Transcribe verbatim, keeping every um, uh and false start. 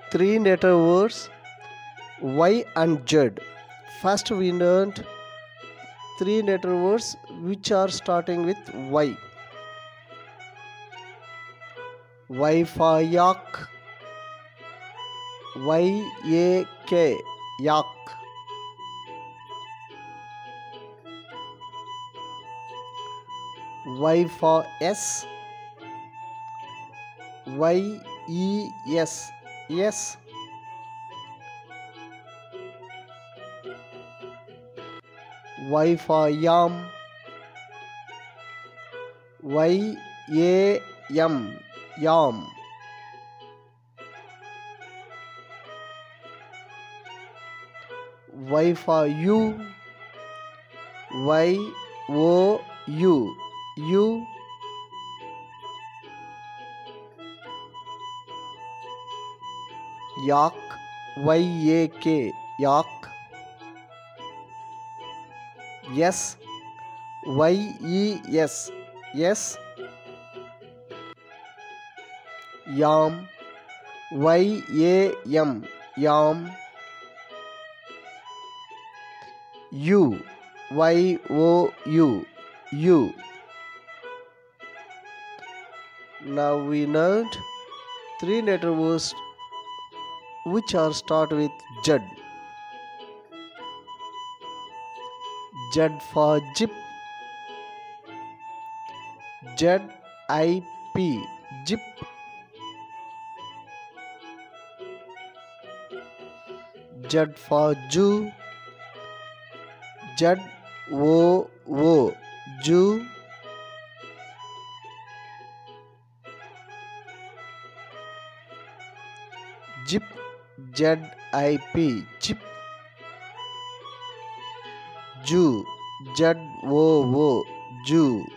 three letter words Y and Z. First we learned three letter words which are starting with Y. Y for yak. Y A K, yak. Y for S. Y E S, yes. Y for yam. Y A M, yam. Y for U. Y O U, U. Yak. Y A K, yak. Yes. Y E S, yes. Yam. Y A M, yam. U. Y O U, U. Now we learned three letter words which are start with Z. Z for zip. Z I P, zip. Z for Jew. Z O O, Jew. Zip, Z I P, zip. Jew, Z O O, Jew.